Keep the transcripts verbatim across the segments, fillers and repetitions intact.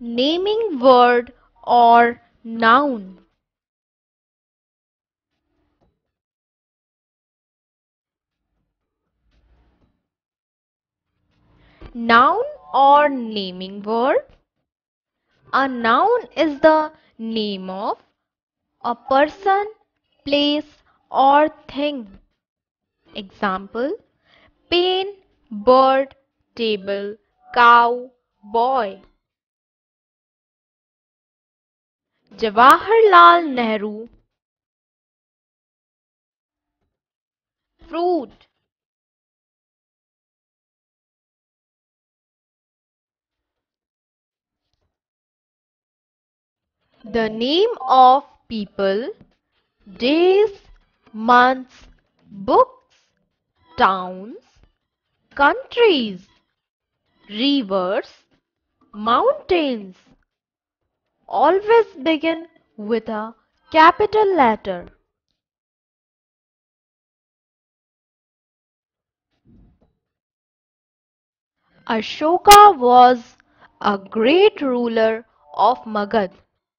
Naming word or noun. Noun or naming word. A noun is the name of a person, place or thing. Example: pen, bird, table, cow, boy. Jawaharlal Nehru. Fruit. The name of people, days, months, books, towns, countries, rivers, mountains always begin with a capital letter. Ashoka was a great ruler of Magad.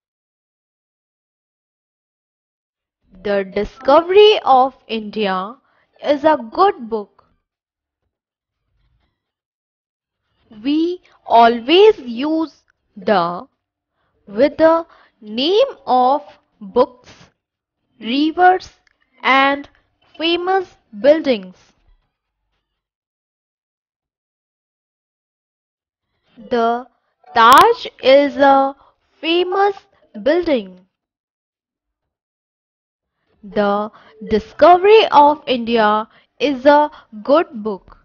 The Discovery of India is a good book. We always use the with the name of books, rivers, and famous buildings. The Taj is a famous building. The Discovery of India is a good book.